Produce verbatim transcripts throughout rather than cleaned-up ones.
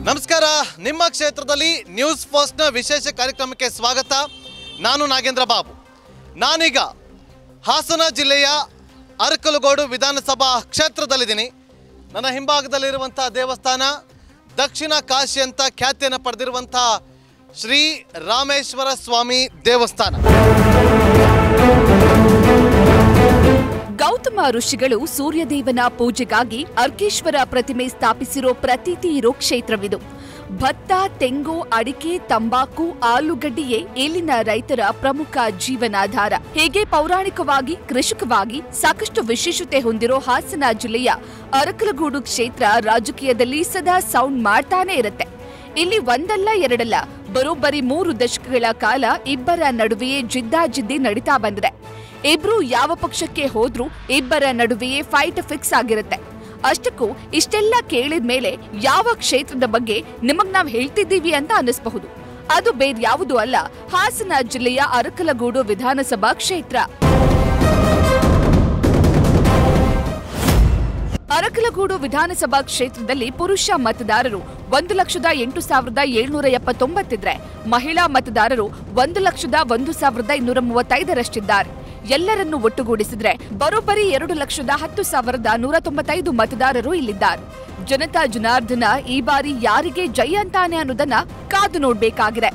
ನಮಸ್ಕಾರ. ನಿಮ್ಮ ಕ್ಷೇತ್ರದಲ್ಲಿ ನ್ಯೂಸ್ ಫಸ್ಟ್ನ ವಿಶೇಷ ಕಾರ್ಯಕ್ರಮಕ್ಕೆ ಸ್ವಾಗತ. ನಾನು ನಾಗೇಂದ್ರ ಬಾಬು. ನಾನೀಗ ಹಾಸನ ಜಿಲ್ಲೆಯ ಅರಕಲಗೂಡು ವಿಧಾನಸಭಾ ಕ್ಷೇತ್ರದಲ್ಲಿದ್ದೀನಿ. ನನ್ನ ಹಿಂಭಾಗದಲ್ಲಿರುವಂಥ ದೇವಸ್ಥಾನ ದಕ್ಷಿಣ ಕಾಶಿ ಅಂತ ಖ್ಯಾತಿಯನ್ನು ಪಡೆದಿರುವಂಥ ಶ್ರೀ ರಾಮೇಶ್ವರ ಸ್ವಾಮಿ ದೇವಸ್ಥಾನ. ಗೌತಮ ಋಷಿಗಳು ಸೂರ್ಯದೇವನ ಪೂಜೆಗಾಗಿ ಅರ್ಕೇಶ್ವರ ಪ್ರತಿಮೆ ಸ್ಥಾಪಿಸಿರೋ ಪ್ರತೀತಿ ಇರೋ ಕ್ಷೇತ್ರವಿದು. ಭತ್ತ, ತೆಂಗು, ಅಡಿಕೆ, ತಂಬಾಕು, ಆಲೂಗಡ್ಡೆಯೇ ಇಲ್ಲಿನ ರೈತರ ಪ್ರಮುಖ ಜೀವನಾಧಾರ. ಹೀಗೆ ಪೌರಾಣಿಕವಾಗಿ, ಕೃಷಿಕವಾಗಿ ಸಾಕಷ್ಟು ವಿಶೇಷತೆ ಹೊಂದಿರೋ ಹಾಸನ ಜಿಲ್ಲೆಯ ಅರಕಲಗೂಡು ಕ್ಷೇತ್ರ ರಾಜಕೀಯದಲ್ಲಿ ಸದಾ ಸೌಂಡ್ ಮಾಡ್ತಾನೆ ಇರುತ್ತೆ. ಇಲ್ಲಿ ಒಂದಲ್ಲ ಎರಡಲ್ಲ ಬರೋಬ್ಬರಿ ಮೂರು ದಶಕಗಳ ಕಾಲ ಇಬ್ಬರ ನಡುವೆಯೇ ಜಿದ್ದಾಜಿದ್ದಿ ನಡೀತಾ ಬಂದಿದೆ. ಇಬ್ರು ಯಾವ ಪಕ್ಷಕ್ಕೆ ಹೋದ್ರೂ ಇಬ್ಬರ ನಡುವೆಯೇ ಫೈಟ್ ಫಿಕ್ಸ್ ಆಗಿರುತ್ತೆ. ಅಷ್ಟಕ್ಕೂ ಇಷ್ಟೆಲ್ಲ ಕೇಳಿದ ಮೇಲೆ ಯಾವ ಕ್ಷೇತ್ರದ ಬಗ್ಗೆ ನಿಮಗ್ ನಾವ್ ಹೇಳ್ತಿದ್ದೀವಿ ಅಂತ ಅನ್ನಿಸಬಹುದು. ಅದು ಬೇರ್ಯಾವುದೂ ಅಲ್ಲ, ಹಾಸನ ಜಿಲ್ಲೆಯ ಅರಕಲಗೂಡು ವಿಧಾನಸಭಾ ಕ್ಷೇತ್ರ. ಅರಕಲಗೂಡು ವಿಧಾನಸಭಾ ಕ್ಷೇತ್ರದಲ್ಲಿ ಪುರುಷ ಮತದಾರರು ಒಂದು ಲಕ್ಷದ ಎಂಟು ಸಾವಿರದ ಏಳ್ನೂರ ಎಪ್ಪತ್ತೊಂಬತ್ತಿದ್ರೆ ಮಹಿಳಾ ಮತದಾರರು ಒಂದು ಲಕ್ಷದ ಒಂದು ಸಾವಿರದ ಇನ್ನೂರ ಮೂವತ್ತೈದರಷ್ಟಿದ್ದಾರೆ. ಎಲ್ಲರನ್ನು ಒಟ್ಟುಗೂಡಿಸಿದ್ರೆ ಬರೋಬ್ಬರಿ ಎರಡು ಲಕ್ಷದ ಹತ್ತು ಸಾವಿರದ ನೂರ ತೊಂಬತ್ತೈದು ಮತದಾರರು ಇಲ್ಲಿದ್ದಾರೆ. ಜನತಾ ಜನಾರ್ದನ ಈ ಬಾರಿ ಯಾರಿಗೆ ಜೈ ಅಂತಾನೆ ಅನ್ನೋದನ್ನ ಕಾದು ನೋಡ್ಬೇಕಾಗಿದೆ.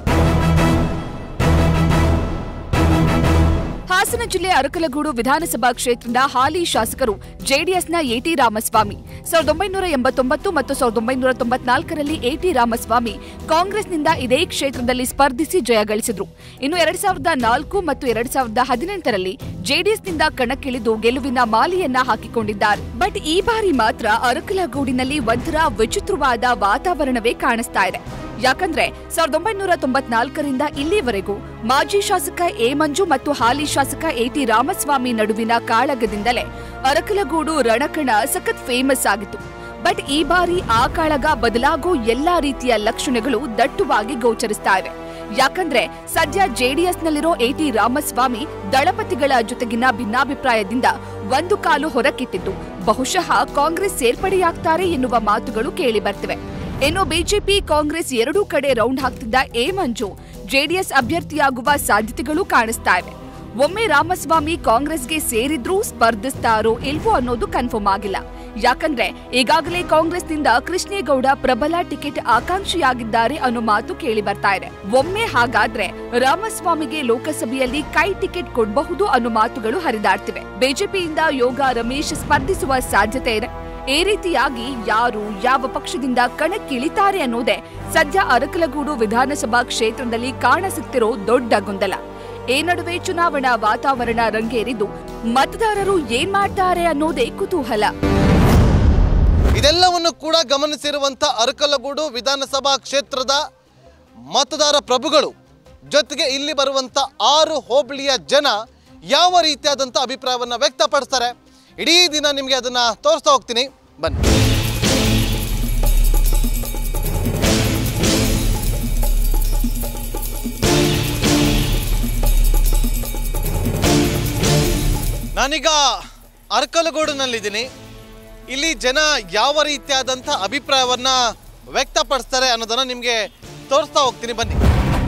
ಹಾಸನ ಜಿಲ್ಲೆ ಅರಕಲಗೂಡು ವಿಧಾನಸಭಾ ಕ್ಷೇತ್ರದ ಹಾಲಿ ಶಾಸಕರು ಜೆಡಿಎಸ್ನ ಎಟಿ ರಾಮಸ್ವಾಮಿ. ಸಾವಿರದ ಒಂಬೈನೂರ ಎಂಬತ್ತೊಂಬತ್ತು ಮತ್ತು ಸಾವಿರದ ಒಂಬೈನೂರ ತೊಂಬತ್ನಾಲ್ಕರಲ್ಲಿ ಎಟಿ ರಾಮಸ್ವಾಮಿ ಕಾಂಗ್ರೆಸ್ನಿಂದ ಇದೇ ಕ್ಷೇತ್ರದಲ್ಲಿ ಸ್ಪರ್ಧಿಸಿ ಜಯ ಗಳಿಸಿದ್ರು. ಇನ್ನು ಎರಡ್ ಸಾವಿರದ ನಾಲ್ಕು ಮತ್ತು ಎರಡ್ ಸಾವಿರದ ಹದಿನೆಂಟರಲ್ಲಿ ಜೆಡಿಎಸ್ನಿಂದ ಕಣಕ್ಕಿಳಿದು ಗೆಲುವಿನ ಮಾಲೆಯನ್ನ ಹಾಕಿಕೊಂಡಿದ್ದಾರೆ. ಬಟ್ ಈ ಬಾರಿ ಮಾತ್ರ ಅರಕಲಗೂಡಿನಲ್ಲಿ ಒಂಥರ ವಿಚಿತ್ರವಾದ ವಾತಾವರಣವೇ ಕಾಣಿಸ್ತಾ ಇದೆ. ಯಾಕಂದ್ರೆ ಸಾವಿರದ ಒಂಬೈನೂರ ತೊಂಬತ್ನಾಲ್ಕರಿಂದ ಇಲ್ಲಿವರೆಗೂ ಮಾಜಿ ಶಾಸಕ ಎ ಮಂಜು ಮತ್ತು ಹಾಲಿ ಶಾಸಕ ಎಟಿ ರಾಮಸ್ವಾಮಿ ನಡುವಿನ ಕಾಳಗದಿಂದಲೇ ಅರಕಲಗೂಡು ರಣಕಣ ಸಖತ್ ಫೇಮಸ್ ಆಗಿತ್ತು. ಬಟ್ ಈ ಬಾರಿ ಆ ಕಾಳಗ ಬದಲಾಗೋ ಎಲ್ಲಾ ರೀತಿಯ ಲಕ್ಷಣಗಳು ದಟ್ಟುವಾಗಿ ಗೋಚರಿಸ್ತಾ ಇವೆ. ಯಾಕಂದ್ರೆ ಸದ್ಯ ಜೆಡಿಎಸ್ನಲ್ಲಿರೋ ಎಟಿ ರಾಮಸ್ವಾಮಿ ದಳಪತಿಗಳ ಜೊತೆಗಿನ ಭಿನ್ನಾಭಿಪ್ರಾಯದಿಂದ ಒಂದು ಕಾಲು ಹೊರಕ್ಕಿಟ್ಟಿದ್ದು ಬಹುಶಃ ಕಾಂಗ್ರೆಸ್ ಸೇರ್ಪಡೆಯಾಗ್ತಾರೆ ಎನ್ನುವ ಮಾತುಗಳು ಕೇಳಿ ಬರ್ತಿವೆ. ಇನ್ನು ಬಿಜೆಪಿ ಕಾಂಗ್ರೆಸ್ ಎರಡೂ ಕಡೆ ರೌಂಡ್ ಹಾಕ್ತಿದ್ದ ಎ ಮಂಜು ಜೆಡಿಎಸ್ ಅಭ್ಯರ್ಥಿಯಾಗುವ ಸಾಧ್ಯತೆಗಳು ಕಾಣಿಸ್ತಾ ಇವೆ. ಒಮ್ಮೆ ರಾಮಸ್ವಾಮಿ ಕಾಂಗ್ರೆಸ್ಗೆ ಸೇರಿದ್ರೂ ಸ್ಪರ್ಧಿಸ್ತಾರೋ ಇಲ್ವೋ ಅನ್ನೋದು ಕನ್ಫರ್ಮ್ ಆಗಿಲ್ಲ. ಯಾಕಂದ್ರೆ ಈಗಾಗಲೇ ಕಾಂಗ್ರೆಸ್ನಿಂದ ಕೃಷ್ಣೇಗೌಡ ಪ್ರಬಲ ಟಿಕೆಟ್ ಆಕಾಂಕ್ಷಿಯಾಗಿದ್ದಾರೆ ಅನ್ನೋ ಮಾತು ಕೇಳಿ ಬರ್ತಾ ಇದೆ. ಒಮ್ಮೆ ಹಾಗಾದ್ರೆ ರಾಮಸ್ವಾಮಿಗೆ ಲೋಕಸಭೆಯಲ್ಲಿ ಕೈ ಟಿಕೆಟ್ ಕೊಡಬಹುದು ಅನ್ನೋ ಮಾತುಗಳು ಹರಿದಾಡ್ತಿವೆ. ಬಿಜೆಪಿಯಿಂದ ಯೋಗ ರಮೇಶ್ ಸ್ಪರ್ಧಿಸುವ ಸಾಧ್ಯತೆ ಇದೆ. ಈ ರೀತಿಯಾಗಿ ಯಾರು ಯಾವ ಪಕ್ಷದಿಂದ ಕಣಕ್ಕಿಳಿತಾರೆ ಅನ್ನೋದೇ ಸದ್ಯ ಅರಕಲಗೂಡು ವಿಧಾನಸಭಾ ಕ್ಷೇತ್ರದಲ್ಲಿ ಕಾಣಸಿಗ್ತಿರೋ ದೊಡ್ಡ ಗೊಂದಲ. ಈ ನಡುವೆ ಚುನಾವಣಾ ವಾತಾವರಣ ರಂಗೇರಿದ್ದು ಮತದಾರರು ಏನ್ ಮಾಡ್ತಾರೆ ಅನ್ನೋದೇ ಕುತೂಹಲ. ಇದೆಲ್ಲವನ್ನು ಕೂಡ ಗಮನಿಸಿರುವಂಥ ಅರಕಲಗೂಡು ವಿಧಾನಸಭಾ ಕ್ಷೇತ್ರದ ಮತದಾರ ಪ್ರಭುಗಳು ಜೊತೆಗೆ ಇಲ್ಲಿ ಬರುವಂಥ ಆರು ಹೋಬಳಿಯ ಜನ ಯಾವ ರೀತಿಯಾದಂಥ ಅಭಿಪ್ರಾಯವನ್ನು ವ್ಯಕ್ತಪಡಿಸ್ತಾರೆ ಇಡೀ ದಿನ ನಿಮಗೆ ಅದನ್ನ ತೋರಿಸ್ತಾ ಹೋಗ್ತೀನಿ, ಬನ್ನಿ. ನಾನೀಗ ಅರಕಲಗೂಡಿನಲ್ಲಿದ್ದೀನಿ. ಇಲ್ಲಿ ಜನ ಯಾವ ರೀತಿಯಾದಂಥ ಅಭಿಪ್ರಾಯವನ್ನ ವ್ಯಕ್ತಪಡಿಸ್ತಾರೆ ಅನ್ನೋದನ್ನ ನಿಮಗೆ ತೋರಿಸ್ತಾ ಹೋಗ್ತೀನಿ, ಬನ್ನಿ.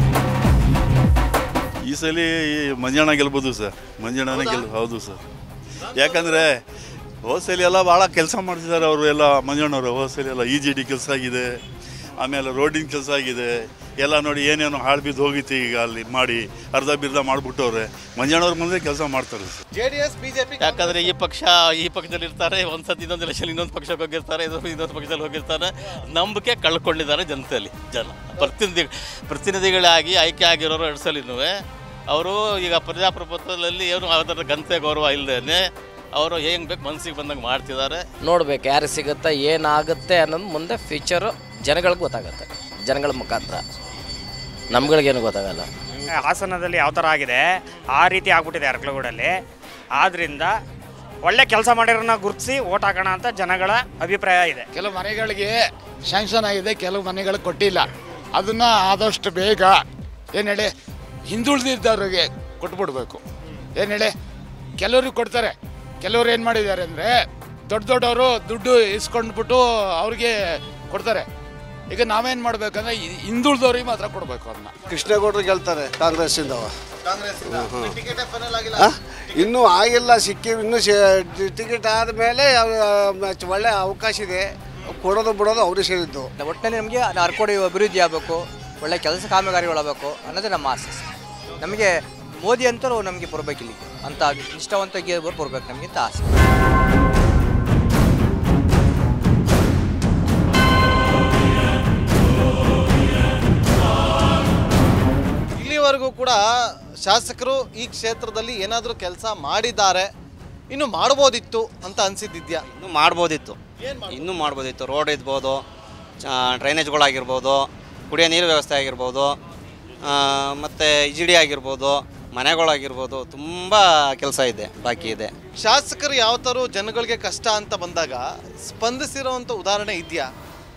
ಈ ಸಲ ಮಂಜಣ್ಣ ಗೆಲ್ಬೋದು ಸರ್. ಮಂಜಣ್ಣನೇ ಗೆಲ್ ಹೌದು ಸರ್. ಯಾಕಂದರೆ ಹೋಸಲಿ ಎಲ್ಲ ಭಾಳ ಕೆಲಸ ಮಾಡ್ತಿದ್ದಾರೆ ಅವರು ಎಲ್ಲ. ಮಂಜಣ್ಣವರು ಹೋಸಲಿ ಎಲ್ಲ ಇ ಜಿ ಡಿ ಕೆಲಸ ಆಗಿದೆ, ಆಮೇಲೆ ರೋಡಿನ ಕೆಲಸ ಆಗಿದೆ ಎಲ್ಲ. ನೋಡಿ ಏನೇನೋ ಹಾಳು ಬಿದ್ದು ಹೋಗಿತ್ತು, ಈಗ ಅಲ್ಲಿ ಮಾಡಿ ಅರ್ಧ ಬಿರ್ಧ ಮಾಡಿಬಿಟ್ಟವ್ರೆ. ಮಂಜಣ್ಣವ್ರ ಮುಂದೆ ಕೆಲಸ ಮಾಡ್ತಾರೆ sir. J D S BJP ಯಾಕಂದರೆ ಈ ಪಕ್ಷ ಈ ಪಕ್ಷದಲ್ಲಿ ಇರ್ತಾರೆ, ಒಂದು ಸತಿ ಇನ್ನೊಂದು ಎಲೆಕ್ಷನ್ ಇನ್ನೊಂದು ಪಕ್ಷಕ್ಕೆ ಹೋಗಿರ್ತಾರೆ, ಇದೊಂದು ಇನ್ನೊಂದು ಪಕ್ಷದಲ್ಲಿ ಹೋಗಿರ್ತಾರೆ. ನಂಬಿಕೆ ಕಳ್ಕೊಂಡಿದ್ದಾರೆ ಜನತೆಯಲ್ಲಿ. ಜನ ಪ್ರತಿನಿಧಿ ಪ್ರತಿನಿಧಿಗಳಾಗಿ ಆಯ್ಕೆ ಆಗಿರೋರು ಎರಡು ಸಲಿನೂ ಅವರು ಈಗ ಪ್ರಜಾಪ್ರಭುತ್ವದಲ್ಲಿ ಏನು ಅದರ ಘನತೆ ಗೌರವ ಇಲ್ಲದೇ ಅವರು ಹೆಂಗೆ ಬೇಕು ಮನಸ್ಸಿಗೆ ಬಂದಂಗೆ ಮಾಡ್ತಿದ್ದಾರೆ. ನೋಡ್ಬೇಕು ಯಾರು ಸಿಗುತ್ತೆ ಏನಾಗುತ್ತೆ ಅನ್ನೋದು ಮುಂದೆ ಫ್ಯೂಚರು ಜನಗಳಿಗೆ ಗೊತ್ತಾಗುತ್ತೆ. ಜನಗಳ ಮುಖಾಂತರ ನಮ್ಗಳಿಗೇನು ಗೊತ್ತಾಗಲ್ಲ. ಹಾಸನದಲ್ಲಿ ಯಾವ ಥರ ಆಗಿದೆ ಆ ರೀತಿ ಆಗ್ಬಿಟ್ಟಿದೆ ಅರಕಲಗೂಡಲ್ಲಿ. ಆದ್ದರಿಂದ ಒಳ್ಳೆ ಕೆಲಸ ಮಾಡಿರೋನ್ನ ಗುರುತಿಸಿ ಓಟ್ ಹಾಕೋಣ ಅಂತ ಜನಗಳ ಅಭಿಪ್ರಾಯ ಇದೆ. ಕೆಲವು ಮನೆಗಳಿಗೆ ಶಾಂಕ್ಷನ್ ಆಗಿದೆ, ಕೆಲವು ಮನೆಗಳಿಗೆ ಕೊಟ್ಟಿಲ್ಲ. ಅದನ್ನು ಆದಷ್ಟು ಬೇಗ ಏನು ಹೇಳಿ ಹಿಂದುಳಿದಿದ್ದವ್ರಿಗೆ ಕೊಟ್ಬಿಡ್ಬೇಕು. ಏನು ಹೇಳಿ ಕೆಲವ್ರಿಗೆ ಕೊಡ್ತಾರೆ, ಕೆಲವ್ರು ಏನು ಮಾಡಿದ್ದಾರೆ ಅಂದರೆ ದೊಡ್ಡ ದೊಡ್ಡವರು ದುಡ್ಡು ಇಸ್ಕೊಂಡ್ಬಿಟ್ಟು ಅವ್ರಿಗೆ ಕೊಡ್ತಾರೆ. ಈಗ ನಾವೇನು ಮಾಡಬೇಕಂದ್ರೆ ಹಿಂದುಳಿದವ್ರಿಗೆ ಮಾತ್ರ ಕೊಡಬೇಕು ಅದನ್ನ. ಕೃಷ್ಣೇಗೌಡರು ಗೆಲ್ತಾರೆ ಕಾಂಗ್ರೆಸ್ಸಿಂದ. ಇನ್ನೂ ಆಗಿಲ್ಲ, ಸಿಕ್ಕಿ ಇನ್ನೂ ಟಿಕೆಟ್ ಆದಮೇಲೆ ಒಳ್ಳೆ ಅವಕಾಶ ಇದೆ, ಕೊಡೋದು ಬಿಡೋದು ಅವ್ರಿಗೆ ಸೇರಿದ್ದು. ಒಟ್ಟಿನಲ್ಲಿ ನಮಗೆ ಅರ್ಕೋಡಿ ಅಭಿವೃದ್ಧಿ ಆಗಬೇಕು, ಒಳ್ಳೆ ಕೆಲಸ ಕಾಮಗಾರಿಗಳಾಗಬೇಕು ಅನ್ನೋದೇ ನಮ್ಮ ಆಸೆ. ನಮಗೆ ಮೋದಿ ಅಂತೂ ನಮಗೆ ಬರಬೇಕಿಲ್ಲ ಅಂತ ನಿಷ್ಠಾವಂತ ಗೆದ್ದವರು ಬರಬೇಕು ನಮಗೆ ಅಂತ ಆಸೆ. ಇಲ್ಲಿವರೆಗೂ ಕೂಡ ಶಾಸಕರು ಈ ಕ್ಷೇತ್ರದಲ್ಲಿ ಏನಾದರೂ ಕೆಲಸ ಮಾಡಿದ್ದಾರೆ, ಇನ್ನು ಮಾಡ್ಬೋದಿತ್ತು ಅಂತ ಅನಿಸಿದ್ದಿದ್ಯಾ? ಇನ್ನೂ ಮಾಡ್ಬೋದಿತ್ತು, ಇನ್ನೂ ಮಾಡ್ಬೋದಿತ್ತು. ರೋಡ್ ಇರ್ಬೋದು, ಡ್ರೈನೇಜ್ಗಳಾಗಿರ್ಬೋದು, ಕುಡಿಯೋ ನೀರು ವ್ಯವಸ್ಥೆ ಆಗಿರ್ಬೋದು, ಮತ್ತು ಜಿ ಡಿ ಆಗಿರ್ಬೋದು, ಮನೆಗಳಾಗಿರ್ಬೋದು, ತುಂಬ ಕೆಲಸ ಇದೆ, ಬಾಕಿ ಇದೆ. ಶಾಸಕರು ಯಾವ ಥರ ಜನಗಳಿಗೆ ಕಷ್ಟ ಅಂತ ಬಂದಾಗ ಸ್ಪಂದಿಸಿರೋವಂಥ ಉದಾಹರಣೆ ಇದೆಯಾ?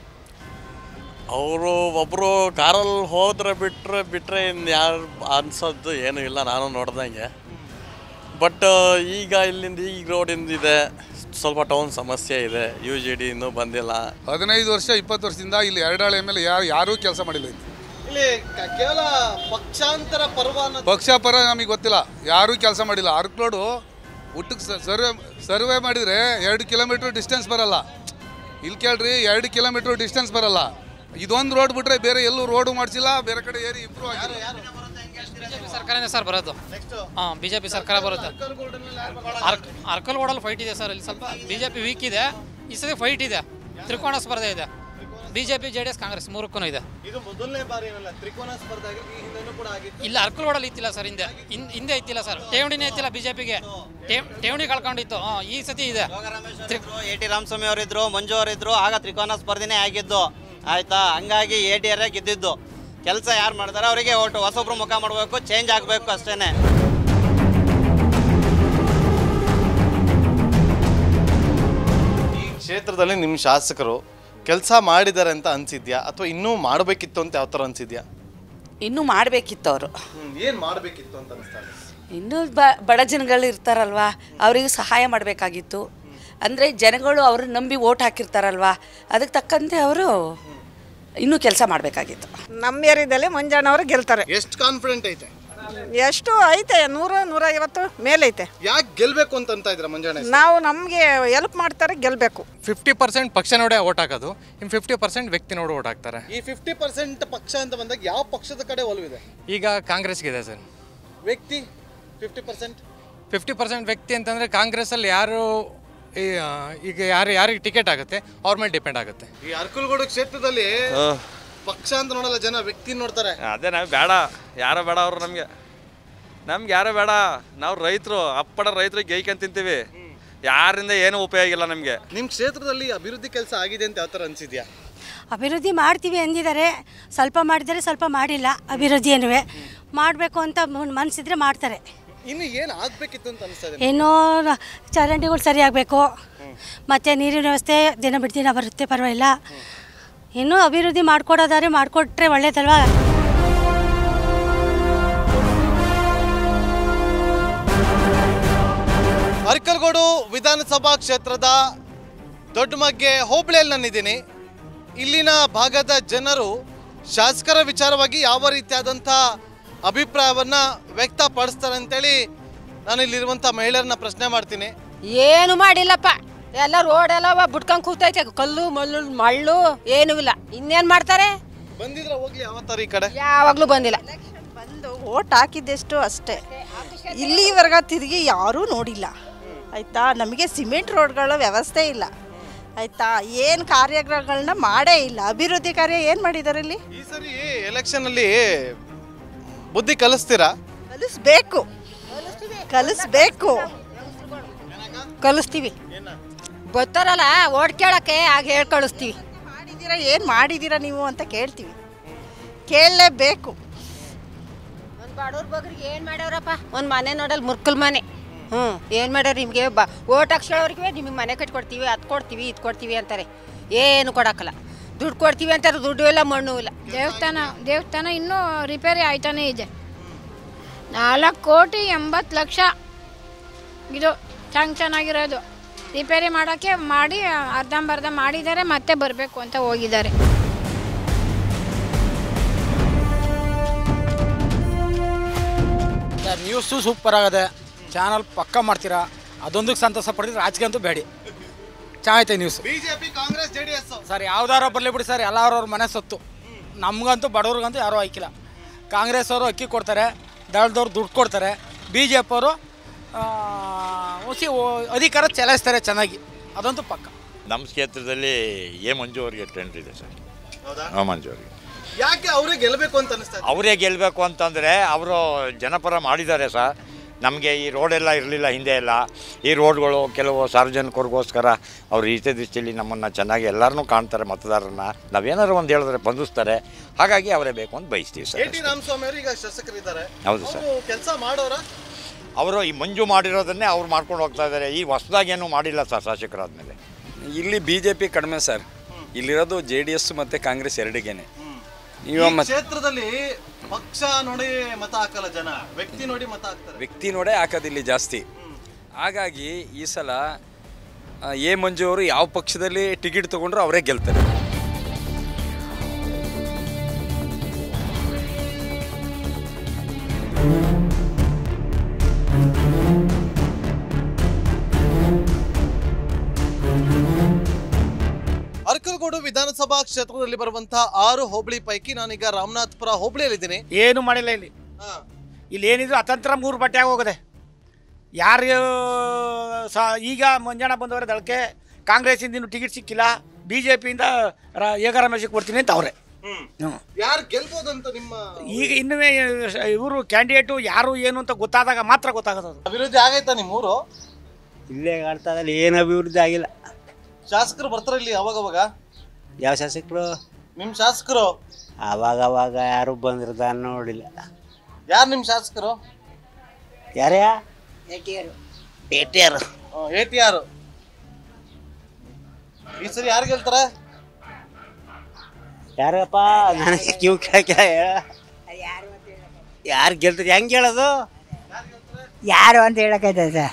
ಅವರು ಒಬ್ಬರು ಕಾರಲ್ಲಿ ಹೋದ್ರೆ ಬಿಟ್ಟರೆ ಬಿಟ್ಟರೆ ಇನ್ನು ಯಾರು ಅನ್ಸೋದು ಏನೂ ಇಲ್ಲ, ನಾನು ನೋಡ್ದಂಗೆ. ಬಟ್ ಈಗ ಇಲ್ಲಿಂದ ಈಗ ರೋಡಿಂದ ಇದೆ, ಸ್ವಲ್ಪ ಟೌನ್ ಸಮಸ್ಯೆ ಇದೆ, ಯು ಜಿ ಡಿ ಇನ್ನೂ ಬಂದಿಲ್ಲ. ಹದಿನೈದು ವರ್ಷ ಇಪ್ಪತ್ತು ವರ್ಷದಿಂದ ಇಲ್ಲಿ ಎರಡಾಳೆ ಮೇಲೆ ಯಾರು ಯಾರೂ ಕೆಲಸ ಮಾಡಿಲ್ಲ. ಇಲ್ಲಿ ಕೇವಲ ಪಕ್ಷಾಂತರ ಪರ್ವ ಪಕ್ಷ ಪರ ನಮಗೆ ಗೊತ್ತಿಲ್ಲ, ಯಾರೂ ಕೆಲಸ ಮಾಡಿಲ್ಲ. ಅರ್ಕ್ಲೋಡು ಊಟಕ್ಕೆ ಸರ್ವೆ ಸರ್ವೆ ಮಾಡಿದರೆ ಎರಡು ಕಿಲೋಮೀಟ್ರ್ ಡಿಸ್ಟೆನ್ಸ್ ಬರಲ್ಲ. ಇಲ್ಲಿ ಕೇಳ್ರಿ, ಎರಡು ಕಿಲೋಮೀಟ್ರ್ ಡಿಸ್ಟೆನ್ಸ್ ಬರಲ್ಲ. ಇದೊಂದು ರೋಡ್ ಬಿಟ್ಟರೆ ಬೇರೆ ಎಲ್ಲೂ ರೋಡು ಮಾಡಿಸಿಲ್ಲ, ಬೇರೆ ಕಡೆ ಏರಿ ಇಂಪ್ರೂವ್ ಆಗಿಲ್ಲ. ಬಿಜೆಪಿ ಸರ್ಕಾರನೇ ಸರ್ ಬರೋದು. ಹಾಂ, ಬಿಜೆಪಿ ಸರ್ಕಾರ ಬರುತ್ತೆ. ಅರ್ಕಲ್ಗೋಡಲ್ಲಿ ಫೈಟ್ ಇದೆ ಸರ್, ಇಲ್ಲಿ ಸ್ವಲ್ಪ ಬಿಜೆಪಿ ವೀಕ್ ಇದೆ, ಈ ಸತಿ ಫೈಟ್ ಇದೆ, ತ್ರಿಕೋಣ ಸ್ಪರ್ಧೆ ಇದೆ. BJP J D S Congress ಮೂರಕ್ಕೂ ಇದೆ. ಇದು ಮೊದಲನೇ ಬಾರಿ ತ್ರಿಕೋನ ಸ್ಪರ್ಧೆ ಕೂಡ ಆಗಿತ್ತು. ಇಲ್ಲ, ಅರ್ಕಲ್ಗೋಡಲ್ಲಿ ಇತ್ತಿಲ್ಲ ಸರ್, ಹಿಂದೆ ಹಿಂದೆ ಇತ್ತಿಲ್ಲ ಸರ್, ಠೇವಣಿನೇ ಇತ್ತಿಲ್ಲ ಬಿಜೆಪಿಗೆ, ಠೇವಣಿ ಕಳ್ಕೊಂಡಿತ್ತು. ಹಾಂ, ಈ ಸತಿ ಇದೆ. ಎ ಟಿ ರಾಮಸ್ವಾಮಿ ಅವರಿದ್ರು, ಮಂಜು ಅವರಿದ್ರು, ಆಗ ತ್ರಿಕೋನ ಸ್ಪರ್ಧೆನೇ ಆಗಿದ್ದು ಆಯ್ತಾ. ಹಂಗಾಗಿ ಎ ಟಿ ಆರೇ ಗೆದ್ದಿದ್ದು. ಕೆಲಸ ಯಾರು ಮಾಡ್ತಾರೆ ಅವರಿಗೆ ಓಟು, ಹೊಸೊಬ್ರು ಮುಖ ಮಾಡಬೇಕು, ಚೇಂಜ್ ಆಗಬೇಕು ಅಷ್ಟೇ. ಈ ಕ್ಷೇತ್ರದಲ್ಲಿ ನಿಮ್ಮ ಶಾಸಕರು ಕೆಲಸ ಮಾಡಿದ್ದಾರೆ ಅಂತ ಅನ್ಸಿದ್ಯಾ, ಅಥವಾ ಇನ್ನೂ ಮಾಡಬೇಕಿತ್ತು ಅಂತ ಯಾವ ಥರ ಅನ್ಸಿದ್ಯಾ? ಇನ್ನೂ ಮಾಡಬೇಕಿತ್ತು ಅವರು. ಏನು ಮಾಡಬೇಕಿತ್ತು ಅಂತ ಅನಿಸ್ತಾರೆ? ಇನ್ನೂ ಬ ಬಡ ಜನಗಳು ಇರ್ತಾರಲ್ವ, ಅವರಿಗೆ ಸಹಾಯ ಮಾಡಬೇಕಾಗಿತ್ತು. ಅಂದರೆ ಜನಗಳು ಅವ್ರನ್ನ ನಂಬಿ ಓಟ್ ಹಾಕಿರ್ತಾರಲ್ವ, ಅದಕ್ಕೆ ತಕ್ಕಂತೆ ಅವರು ಇನ್ನೂ ಕೆಲಸ ಮಾಡಬೇಕಾಗಿತ್ತು. ನಮ್ಮ ಏರಿಯಾದಲ್ಲಿ ಮಂಜಣ್ಣವರು ಗೆಲ್ತಾರೆ. ಎಷ್ಟು ಕಾನ್ಫಿಡೆಂಟ್ ಐತೆ? ಎಷ್ಟು ಐತೆ? ನೂರು ನೂರೈವತ್ತು ಮೇಲೈತೆ. ಯಾಕೆ ಗೆಲ್ಲಬೇಕು ಅಂತ ಅಂತ ಇದ್ರೆ ಮಂಜಣ್ಣ? ನಾವು ನಮಗೆ ಹೆಲ್ಪ್ ಮಾಡ್ತಾರೆ, ಗೆಲ್ಲಬೇಕು. ಫಿಫ್ಟಿ ಪರ್ಸೆಂಟ್ ಪಕ್ಷ ನೋಡೇ ಓಟ್ ಹಾಕೋದು, ಇನ್ನು ಫಿಫ್ಟಿ ಪರ್ಸೆಂಟ್ ವ್ಯಕ್ತಿ ನೋಡಿ ಓಟ್ ಹಾಕ್ತಾರೆ. ಈ ಫಿಫ್ಟಿ ಪರ್ಸೆಂಟ್ ಪಕ್ಷ ಅಂತ ಬಂದಾಗ ಯಾವ ಪಕ್ಷದ ಕಡೆ ಒಲವಿದೆ? ಈಗ ಕಾಂಗ್ರೆಸ್ಗಿದೆ ಸರ್. ವ್ಯಕ್ತಿ ಫಿಫ್ಟಿ ಪರ್ಸೆಂಟ್ ಫಿಫ್ಟಿ ಪರ್ಸೆಂಟ್ ವ್ಯಕ್ತಿ ಅಂತಂದರೆ ಕಾಂಗ್ರೆಸ್ಸಲ್ಲಿ ಯಾರು ಈಗ ಯಾರು ಯಾರಿಗೆ ಟಿಕೆಟ್ ಆಗುತ್ತೆ ಅವ್ರ ಮೇಲೆ ಡಿಪೆಂಡ್ ಆಗುತ್ತೆ. ಈ ಅರ್ಕಲ್ಗೋಡು ಕ್ಷೇತ್ರದಲ್ಲಿ ಪಕ್ಷ ಅಂತ ನೋಡಲ್ಲ ಜನ, ವ್ಯಕ್ತಿ ನೋಡ್ತಾರೆ. ಅದೇ ನಾವು ಬೇಡ, ಯಾರೋ ಬೇಡ ಅವರು ನಮಗೆ ನಮ್ಗೆ ಯಾರೋ ಬೇಡ. ನಾವು ರೈತರು, ಅಪ್ಪಡ ರೈತರಿಗೆ ಗೈಕಂತ ತಿಂತೀವಿ, ಯಾರಿಂದ ಏನೂ ಉಪಯೋಗ ಇಲ್ಲ ನಮಗೆ. ನಿಮ್ಮ ಕ್ಷೇತ್ರದಲ್ಲಿ ಅಭಿವೃದ್ಧಿ ಕೆಲಸ ಆಗಿದೆ ಅಂತ ಯಾವ ಥರ ಅನಿಸಿದ್ಯಾ? ಅಭಿವೃದ್ಧಿ ಮಾಡ್ತೀವಿ ಅಂದಿದ್ದಾರೆ, ಸ್ವಲ್ಪ ಮಾಡಿದರೆ ಸ್ವಲ್ಪ ಮಾಡಿಲ್ಲ. ಅಭಿವೃದ್ಧಿ ಏನುವೆ ಮಾಡಬೇಕು ಅಂತ ಮನಸ್ಸಿದ್ರೆ ಮಾಡ್ತಾರೆ. ಇನ್ನು ಏನು ಆಗಬೇಕಿತ್ತು ಅಂತ ಅನಿಸ್ತದೆ? ಏನೋ ಚರಂಡಿಗಳು ಸರಿ ಆಗಬೇಕು, ಮತ್ತು ನೀರಿನ ವ್ಯವಸ್ಥೆ ದಿನ ಬಿಟ್ಟು ದಿನ ಬರುತ್ತೆ, ಪರವಾಗಿಲ್ಲ. ಇನ್ನೂ ಅಭಿವೃದ್ಧಿ ಮಾಡಿಕೊಡೋದಾದ್ರೆ ಮಾಡಿಕೊಟ್ರೆ ಒಳ್ಳೇದಲ್ವಾ? ಅರ್ಕಲ್ಗೋಡು ವಿಧಾನಸಭಾ ಕ್ಷೇತ್ರದ ದೊಡ್ಡಮಗ್ಗೆ ಹೋಬಳಿಯಲ್ಲಿ ನಾನಿದ್ದೀನಿ. ಇಲ್ಲಿನ ಭಾಗದ ಜನರು ಶಾಸಕರ ವಿಚಾರವಾಗಿ ಯಾವ ರೀತಿಯಾದಂಥ ಅಭಿಪ್ರಾಯವನ್ನು ವ್ಯಕ್ತಪಡಿಸ್ತಾರೆ ಅಂತೇಳಿ ನಾನು ಇಲ್ಲಿರುವಂಥ ಮಹಿಳೆಯರನ್ನ ಪ್ರಶ್ನೆ ಮಾಡ್ತೀನಿ. ಏನು ಮಾಡಿಲ್ಲಪ್ಪ, ಎಲ್ಲ ರೋಡ್ ಎಲ್ಲ ಬಿಟ್ಕೊಂಡು ಕೂತೈತೆ, ಕಲ್ಲು ಮಲ್ಲು ಮಳ್ಳು ಏನೂ ಇಲ್ಲ. ಇನ್ನೇನು ಮಾಡ್ತಾರೆ? ಬಂದಿದ್ರೆ ಹೋಗ್ಲಿ, ಯಾವತ್ತಾರ ಈ ಕಡೆ ಯಾವಾಗಲೂ ಬಂದಿಲ್ಲ. ಬಂದು ಓಟ್ ಹಾಕಿದ್ದೆಷ್ಟು ಅಷ್ಟೇ, ಇಲ್ಲಿವರೆಗೆ ತಿರುಗಿ ಯಾರೂ ನೋಡಿಲ್ಲ ಆಯಿತಾ. ನಮಗೆ ಸಿಮೆಂಟ್ ರೋಡ್ಗಳ ವ್ಯವಸ್ಥೆ ಇಲ್ಲ ಆಯಿತಾ, ಏನು ಕಾರ್ಯಗಳನ್ನ ಮಾಡೇ ಇಲ್ಲ. ಅಭಿವೃದ್ಧಿ ಕಾರ್ಯ ಏನು ಮಾಡಿದ್ದಾರೆ ಇಲ್ಲಿ? ಈ ಸರಿ ಎಲೆಕ್ಷನಲ್ಲಿ ಬುದ್ಧಿ ಕಲಿಸ್ತೀರಾ? ಕಲಿಸ್ಬೇಕು, ಕಲಿಸ್ಬೇಕು, ಕಲಿಸ್ತೀವಿ. ಬರ್ತಾರಲ್ಲ ಓಟ್ ಕೇಳಕ್ಕೆ ಆಗ ಹೇಳಿ ಕಳಿಸ್ತೀವಿ. ಮಾಡಿದ್ದೀರಾ, ಏನು ಮಾಡಿದ್ದೀರಾ ನೀವು ಅಂತ ಕೇಳ್ತೀವಿ, ಕೇಳಲೇಬೇಕು. ಒಂದು ಬಡವ್ರ ಬಗ್ರಿಗೆ ಏನು ಮಾಡ್ಯಾವ್ರಪ್ಪ? ಒಂದು ಮನೆ ನೋಡಲ್ ಮುರ್ಕಲ್ ಮನೆ, ಹ್ಞೂ ಏನು ಮಾಡ್ಯಾರ? ನಿಮಗೆ ಬ ಓಟ್ ಹಾಕ್ಸೋವ್ರಿಗೆ ನಿಮಗೆ ಮನೆ ಕಟ್ಕೊಡ್ತೀವಿ, ಅದು ಕೊಡ್ತೀವಿ, ಇದು ಕೊಡ್ತೀವಿ ಅಂತಾರೆ. ಏನು ಕೊಡೋಕ್ಕಲ್ಲ. ದುಡ್ಡು ಕೊಡ್ತೀವಿ ಅಂತಾರೆ, ದುಡ್ಡು ಇಲ್ಲ, ಮಣ್ಣು ಇಲ್ಲ. ದೇವಸ್ಥಾನ ದೇವಸ್ಥಾನ ಇನ್ನೂ ರಿಪೇರಿ ಆಯ್ತಾನೇ ಇದೆ. ನಾಲ್ಕು ಕೋಟಿ ಎಂಬತ್ತು ಲಕ್ಷ ಇದು ಸ್ಯಾಂಕ್ಷನ್ ಆಗಿರೋದು. ರಿಪೇರಿ ಮಾಡೋಕ್ಕೆ ಮಾಡಿ ಅರ್ಧಂಬರ್ಧ ಮಾಡಿದ್ದಾರೆ, ಮತ್ತೆ ಬರಬೇಕು ಅಂತ ಹೋಗಿದ್ದಾರೆ. ನ್ಯೂಸು ಸೂಪರ್ ಆಗದೆ, ಚಾನಲ್ ಪಕ್ಕ ಮಾಡ್ತೀರಾ, ಅದೊಂದಕ್ಕೆ ಸಂತೋಷ ಪಡ್ತಿದ್ರೆ ರಾಜಕೀಯ ಅಂತೂ ಬೇಡಿ. ಚೆನ್ನಾಗೈತೆ news. BJP Congress JDS sir ಯಾವ್ದಾರ ಬರಲಿ ಬಿಡಿ ಸರ್, ಎಲ್ಲರವ್ರ ಮನೆ ಸತ್ತು. ನಮಗಂತೂ ಬಡವ್ರಿಗಂತೂ ಯಾರೂ ಹಾಕಿಲ್ಲ. ಕಾಂಗ್ರೆಸ್ ಅವರು ಅಕ್ಕಿ ಕೊಡ್ತಾರೆ, ದಳದವ್ರು ದುಡ್ಡು ಕೊಡ್ತಾರೆ, ಬಿ ಜೆ ಪಿ ಅವರು ಹೊಸಿ ಅಧಿಕಾರ ಚಲಾಯಿಸ್ತಾರೆ ಚೆನ್ನಾಗಿ, ಅದಂತೂ ಪಕ್ಕ. ನಮ್ಮ ಕ್ಷೇತ್ರದಲ್ಲಿ ಎ ಮಂಜು ಅವರಿಗೆ ಟ್ರೆಂಡ್ ಇದೆ ಸರ್. ಹೌದಾ? ಹಾಂ, ಮಂಜು ಅವರಿಗೆ. ಯಾಕೆ ಅವರೇ ಗೆಲ್ಲಬೇಕು ಅಂತ ಅನಿಸ್ತಾ? ಅವರೇ ಗೆಲ್ಲಬೇಕು ಅಂತಂದರೆ ಅವರು ಜನಪರ ಮಾಡಿದ್ದಾರೆ ಸರ್. ನಮಗೆ ಈ ರೋಡೆಲ್ಲ ಇರಲಿಲ್ಲ ಹಿಂದೆ ಎಲ್ಲ. ಈ ರೋಡ್ಗಳು ಕೆಲವು ಸಾರ್ವಜನಿಕರಿಗೋಸ್ಕರ ಅವ್ರು ಈತೆ ದೃಷ್ಟಿಯಲ್ಲಿ ನಮ್ಮನ್ನು ಚೆನ್ನಾಗಿ ಎಲ್ಲರನ್ನೂ ಕಾಣ್ತಾರೆ, ಮತದಾರರನ್ನ ನಾವೇನಾದ್ರು ಒಂದು ಹೇಳಿದ್ರೆ ಬಂಧಿಸ್ತಾರೆ. ಹಾಗಾಗಿ ಅವರೇ ಬೇಕು ಅಂತ ಬಯಸ್ತೀವಿ ಸರ್. ಎ ಟಿ ರಾಮಸ್ವಾಮಿ ಅವರು ಈಗ ಶಾಸಕರಿದ್ದಾರೆ. ಹೌದು ಸರ್. ಕೆಲಸ ಮಾಡೋರ ಅವರು ಈ ಮಂಜು ಮಾಡಿರೋದನ್ನೇ ಅವ್ರು ಮಾಡ್ಕೊಂಡು ಹೋಗ್ತಾ ಇದ್ದಾರೆ. ಈ ಹೊಸದಾಗೇನು ಮಾಡಿಲ್ಲ ಸರ್ ಶಾಸಕರಾದ್ಮೇಲೆ. ಇಲ್ಲಿ ಬಿ ಜೆ ಪಿ ಕಡಿಮೆ ಸರ್. ಇಲ್ಲಿರೋದು ಜೆ ಡಿ ಎಸ್ ಮತ್ತು ಕಾಂಗ್ರೆಸ್ ಎರಡಿಗೇನೆ. ಈ ಕ್ಷೇತ್ರದಲ್ಲಿ ಪಕ್ಷ ನೋಡಿ ಮತ ಹಾಕಲ್ಲ ಜನ, ವ್ಯಕ್ತಿ ನೋಡಿ ಮತ ಹಾಕ್ತಾರೆ. ವ್ಯಕ್ತಿ ನೋಡೇ ಹಾಕೋದಿಲ್ಲಿ ಜಾಸ್ತಿ. ಹಾಗಾಗಿ ಈ ಸಲ ಎ ಮಂಜು ಅವರು ಯಾವ ಪಕ್ಷದಲ್ಲಿ ಟಿಕೆಟ್ ತೊಗೊಂಡ್ರು ಅವರೇ ಗೆಲ್ತಾರೆ. ಅರಕಲಗೂಡು ವಿಧಾನಸಭಾ ಕ್ಷೇತ್ರದಲ್ಲಿ ಬರುವಂತಹ ಆರು ಹೋಬಳಿ ಪೈಕಿ ನಾನೀಗ ರಾಮನಾಥಪುರ ಹೋಬಳಿಯಲ್ಲಿದ್ದೀನಿ. ಏನು ಮಾಡಿಲ್ಲ ಇಲ್ಲಿ. ಇಲ್ಲಿ ಏನಿದ್ರು ಅತಂತ್ರ ಮೂರು ಬಟ್ಟೆ ಹೋಗದೆ. ಯಾರು ಸಹ ಈಗ ಮಂಜಾಣ ಬಂದವರ ದಳಕ್ಕೆ ಕಾಂಗ್ರೆಸ್ಸಿಂದ ಇನ್ನೂ ಟಿಕೆಟ್ ಸಿಕ್ಕಿಲ್ಲ, ಬಿ ಜೆ ಪಿಯಿಂದ ಏಕ ರಮೇಶಕ್ಕೆ ಕೊಡ್ತೀನಿ ಅಂತ ಅವರೇ. ಯಾರು ಗೆಲ್ಬೋದು ಅಂತ ನಿಮ್ಮ ಈಗ ಇನ್ನೂ ಇವರು ಕ್ಯಾಂಡಿಡೇಟು ಯಾರು ಏನು ಅಂತ ಗೊತ್ತಾದಾಗ ಮಾತ್ರ ಗೊತ್ತಾಗೋದು. ಅಭಿವೃದ್ಧಿ ಆಗೈತಾ ನಿಮ್ಮೂರು? ಇಲ್ಲೇ ಕಾಣ್ತದಲ್ಲಿ ಏನು ಅಭಿವೃದ್ಧಿ ಆಗಿಲ್ಲ. ಶಾಸಕರು ಬರ್ತಾರೆ ಇಲ್ಲಿ ಅವಾಗ ಅವಾಗ? ಯಾವ ಶಾಸಕರು? ನಿಮ್ಮ ಶಾಸಕರು ಅವಾಗ ಅವಾಗ ಯಾರು ಬಂದಿರ್ದ ನೋಡಿಲ್ಲ. ಯಾರು ನಿಮ್ಮ ಶಾಸಕರು? ಯಾರ್ಯಾ? A T R. A T R ಈ ಸರಿ ಯಾರು ಗೆಲ್ತಾರೆ? ಯಾರಪ್ಪ ನನಗೆ ಕ್ಯೂ ಕೇಳ ಯಾರು ಗೆಲ್ತಾರೆ? ಹೆಂಗೆ ಹೇಳೋದು? ಯಾರು ಅಂತ ಹೇಳಕ್ಕಾಯ್ತದ ಸರ್?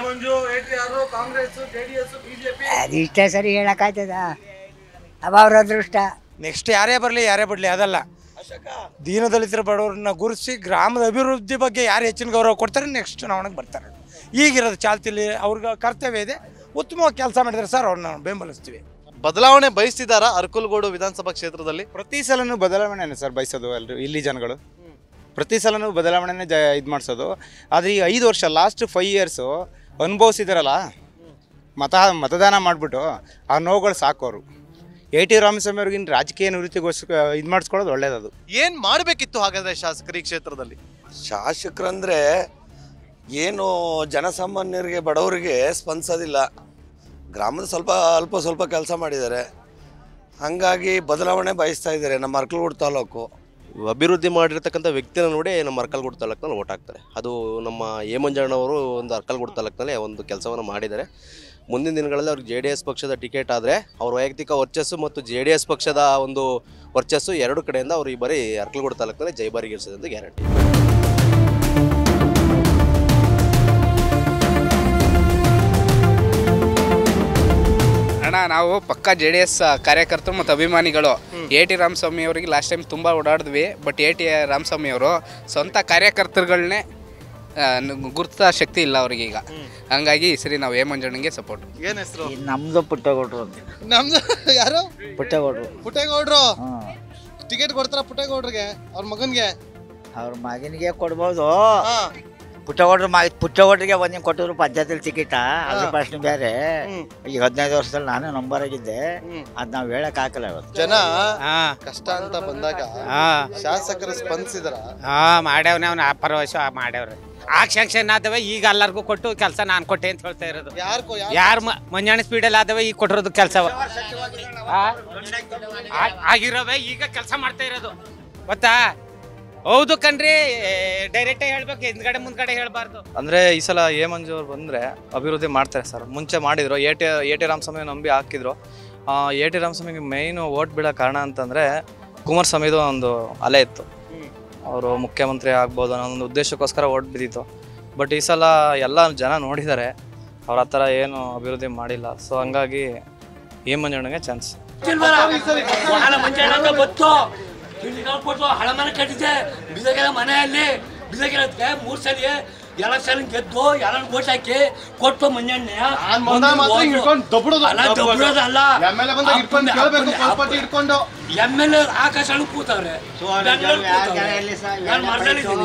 ಅದು ಇಷ್ಟೇ ಸರಿ ಹೇಳಕ್ಕಾಯ್ತದ? ಅವ ಅವ್ರ ಅದೃಷ್ಟ. ನೆಕ್ಸ್ಟ್ ಯಾರೇ ಬರಲಿ ಯಾರೇ ಬಿಡಲಿ ಅದಲ್ಲ, ದೀನದಲಿತರ ಬಡವರನ್ನ ಗುರುತಿಸಿ ಗ್ರಾಮದ ಅಭಿವೃದ್ಧಿ ಬಗ್ಗೆ ಯಾರು ಹೆಚ್ಚಿನ ಗೌರವ ಕೊಡ್ತಾರೆ ನೆಕ್ಸ್ಟ್ ಚುನಾವಣೆಗೆ ಬರ್ತಾರೆ. ಈಗಿರೋದು ಚಾಲ್ತಿಲಿ ಅವ್ರಿಗೆ ಕರ್ತವ್ಯ ಇದೆ, ಉತ್ತಮವಾಗಿ ಕೆಲಸ ಮಾಡಿದ್ರೆ ಸರ್ ಅವ್ರನ್ನ ಬೆಂಬಲಿಸ್ತೀವಿ. ಬದಲಾವಣೆ ಬಯಸ್ತಿದ್ದಾರಾ ಅರಕಲಗೂಡು ವಿಧಾನಸಭಾ ಕ್ಷೇತ್ರದಲ್ಲಿ? ಪ್ರತಿ ಸಲನೂ ಬದಲಾವಣೆನೇ ಸರ್ ಬಯಸೋದು ಎಲ್ಲರೂ ಇಲ್ಲಿ ಜನಗಳು. ಪ್ರತಿ ಸಲನೂ ಬದಲಾವಣೆನೇ ಜ ಇದು ಮಾಡಿಸೋದು. ಆದರೆ ಈ ಐದು ವರ್ಷ ಲಾಸ್ಟ್ ಫೈವ್ ಇಯರ್ಸು ಅನುಭವಿಸಿದಾರಲ್ಲ, ಮತ ಮತದಾನ ಮಾಡಿಬಿಟ್ಟು ಆ ನೋವುಗಳು ಸಾಕೋರು. ಎ ಟಿ ರಾಮಸ್ವಾಮಿ ಅವ್ರಿಗಿನ ರಾಜಕೀಯ ನಿವೃತ್ತಿಗೋಸ್ಕರ ಇದು ಮಾಡಿಸ್ಕೊಳ್ಳೋದು ಒಳ್ಳೇದದು. ಏನು ಮಾಡಬೇಕಿತ್ತು ಹಾಗಾದರೆ ಶಾಸಕರು ಈ ಕ್ಷೇತ್ರದಲ್ಲಿ? ಶಾಸಕರಂದರೆ ಏನು ಜನಸಾಮಾನ್ಯರಿಗೆ ಬಡವರಿಗೆ ಸ್ಪಂದಿಸೋದಿಲ್ಲ. ಗ್ರಾಮದ ಸ್ವಲ್ಪ ಅಲ್ಪ ಸ್ವಲ್ಪ ಕೆಲಸ ಮಾಡಿದ್ದಾರೆ, ಹಾಗಾಗಿ ಬದಲಾವಣೆ ಬಯಸ್ತಾ ಇದ್ದಾರೆ ನಮ್ಮ ಅರಕಲಗೂಡು ತಾಲೂಕು. ಅಭಿವೃದ್ಧಿ ಮಾಡಿರ್ತಕ್ಕಂಥ ವ್ಯಕ್ತಿನ ನೋಡಿ ನಮ್ಮ ಅರಕಲಗೂಡು ತಾಲೂಕಿನಲ್ಲಿ ಓಟ್ ಹಾಕ್ತಾರೆ. ಅದು ನಮ್ಮ ಎ ಮಂಜಣ್ಣವರು ಒಂದು ಅರಕಲಗೂಡು ತಾಲೂಕಿನಲ್ಲಿ ಒಂದು ಕೆಲಸವನ್ನು ಮಾಡಿದ್ದಾರೆ. ಮುಂದಿನ ದಿನಗಳಲ್ಲಿ ಅವ್ರಿಗೆ ಜೆ ಡಿ ಎಸ್ ಪಕ್ಷದ ಟಿಕೆಟ್ ಆದರೆ ಅವ್ರ ವೈಯಕ್ತಿಕ ವರ್ಚಸ್ಸು ಮತ್ತು ಜೆ ಡಿ ಎಸ್ ಪಕ್ಷದ ಒಂದು ವರ್ಚಸ್ಸು ಎರಡು ಕಡೆಯಿಂದ ಅವರು ಈ ಬಾರಿ ಅರಕಲಗೂಡು ತಾಲೂಕಿನಲ್ಲಿ ಜೈಬಾರಿಗಿರಿಸೋದಂತ ಗ್ಯಾರಂಟಿ. ಅಣ್ಣ ನಾವು ಪಕ್ಕ ಜೆ ಡಿ ಎಸ್ ಕಾರ್ಯಕರ್ತರು ಮತ್ತು ಅಭಿಮಾನಿಗಳು. ಎ ಟಿ ರಾಮಸ್ವಾಮಿ ಅವರಿಗೆ ಲಾಸ್ಟ್ ಟೈಮ್ ತುಂಬ ಓಡಾಡಿದ್ವಿ, ಬಟ್ ಎ ಟಿ ರಾಮಸ್ವಾಮಿ ಅವರು ಸ್ವಂತ ಕಾರ್ಯಕರ್ತರುಗಳನ್ನೇ ಗುರುತ ಶಕ್ತಿ ಇಲ್ಲ ಅವ್ರಿಗೆ ಈಗ. ಹಂಗಾಗಿ ಈ ಸರಿ ನಾವು ಎ ಮಂಜಣ್ಣಗೆ ಸಪೋರ್ಟ್. ಏನು ಹೆಸರು? ನಮ್ದು ಪುಟ್ಟಗೌಡ್ರು ಅಂತ. ನಮ್ದು ಯಾರು? ಪುಟ್ಟಗೌಡ್ರು. ಪುಟ್ಟೇಗೌಡ್ರು ಟಿಕೆಟ್ ಕೊಡ್ತಾರ ಪುಟ್ಟೇಗೌಡ್ರಿಗೆ? ಅವ್ರ ಮಗನ್ಗೆ? ಅವ್ರ ಮಗನಿಗೆ ಕೊಡ್ಬೋದು. ಪುಟ್ಟಗೌಡ್ರು ಮ ಪುಟ್ಟಗೌಡ್ರಿಗೆ ಒಂದಿನ ಕೊಟ್ಟಿದ್ರು ಪಂಚಾಯತಿಲಿ ಟಿಕೆಟ, ಅದ್ರ ಪ್ರಶ್ನೆ ಬೇರೆ. ಈಗ ಹದಿನೈದು ವರ್ಷದಲ್ಲಿ ನಾನು ನಂಬರ್ ಆಗಿದ್ದೆ, ಅದ್ ನಾವ್ ಹೇಳಕ್ ಹಾಕಲ್ಲ. ಇವತ್ತು ಜನ ಕಷ್ಟ ಅಂತ ಬಂದಾಗ ಶಾಸಕರು ಸ್ಪಂದಿಸಿದ್ರ? ಹಾ ಮಾಡ್ಯಾವ್ನ ಅವ್ನ ಪರವಶ ಮಾಡ್ಯಾವ್ರಿ. ಆ ಶಾಂಕ್ಷನ್ ಆದವೆ ಈಗ ಎಲ್ಲರಿಗೂ ಕೊಟ್ಟು ಕೆಲಸ ನಾನು ಕೊಟ್ಟೆ ಅಂತ ಹೇಳ್ತಾ ಇರೋದು. ಯಾರು ಮಂಜಾಣ ಸ್ಪೀಡಲ್ಲಿ ಆದವೆ ಈಗ ಕೊಟ್ಟಿರೋದು ಕೆಲಸ ಆಗಿರೋವೆ ಈಗ ಕೆಲಸ ಮಾಡ್ತಾ ಇರೋದು ಗೊತ್ತಾ? ಹೌದು ಕಣ್ರಿ, ಡೈರೆಕ್ಟ್ ಹೇಳ್ಬೇಕು, ಹಿಂದ್ಗಡೆ ಮುಂದ್ಗಡೆ ಹೇಳ್ಬಾರ್ದು. ಅಂದರೆ ಈ ಸಲ ಎ ಮಂಜು ಅವ್ರು ಬಂದರೆ ಅಭಿವೃದ್ಧಿ ಮಾಡ್ತಾರೆ ಸರ್. ಮುಂಚೆ ಮಾಡಿದ್ರು, A T A T Ramaswamy ನಂಬಿ ಹಾಕಿದ್ರು. ಎ ಟಿ ರಾಮಸ್ವಾಮಿಗೆ ಮೇಯ್ನು ಓಟ್ ಬೀಳೋ ಕಾರಣ ಅಂತಂದರೆ ಕುಮಾರಸ್ವಾಮಿದು ಒಂದು ಅಲೆ ಇತ್ತು, ಅವರು ಮುಖ್ಯಮಂತ್ರಿ ಆಗ್ಬೋದು ಅನ್ನೋ ಒಂದು ಉದ್ದೇಶಕ್ಕೋಸ್ಕರ ಓಟ್ ಬಿದ್ದಿತ್ತು. ಬಟ್ ಈ ಸಲ ಎಲ್ಲ ಜನ ನೋಡಿದ್ದಾರೆ, ಅವ್ರ ಆ ಥರ ಏನು ಅಭಿವೃದ್ಧಿ ಮಾಡಿಲ್ಲ. ಸೊ ಹಂಗಾಗಿ ಎ ಮಂಜಣ್ಣಗೆ ಚಾನ್ಸ್. ಹಳಮನೆ ಕಟ್ಟಿದ್ದೆ ಬಿದ್ದಗೆಲ್ಲ ಮನೆಯಲ್ಲಿ ಬಿದ್ದಕ್ಕೆ ಮೂರು ಸಲ ಎಲೆಕ್ಷನ್ ಗೆದ್ದು ಎಲ್ಲ ಓಟ್ ಹಾಕಿ ಕೊಟ್ಟು ಮಂಜಣ್ಣ ಎಮ್ ಎಲ್ ಎ ಆಕಾಶ ಕೂತವ್ರೆ ನಾನು ಮಾತಾಡಿದ್ದೀನಿ.